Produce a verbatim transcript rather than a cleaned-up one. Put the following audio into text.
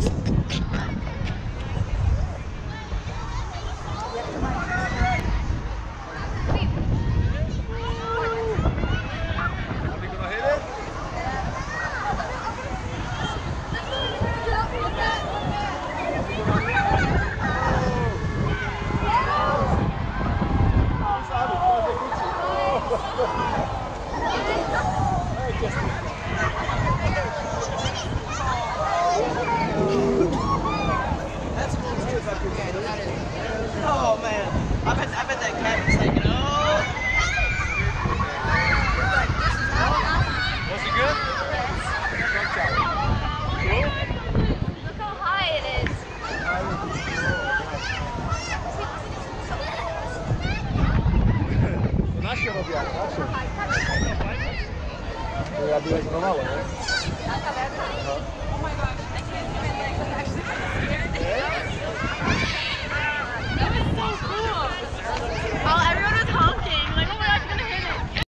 Oh man, I bet I bet that cabin's taking off. Was it good? Cool? Look how high it is. To nasze robią, nasze. Ja byłem znowu, nie?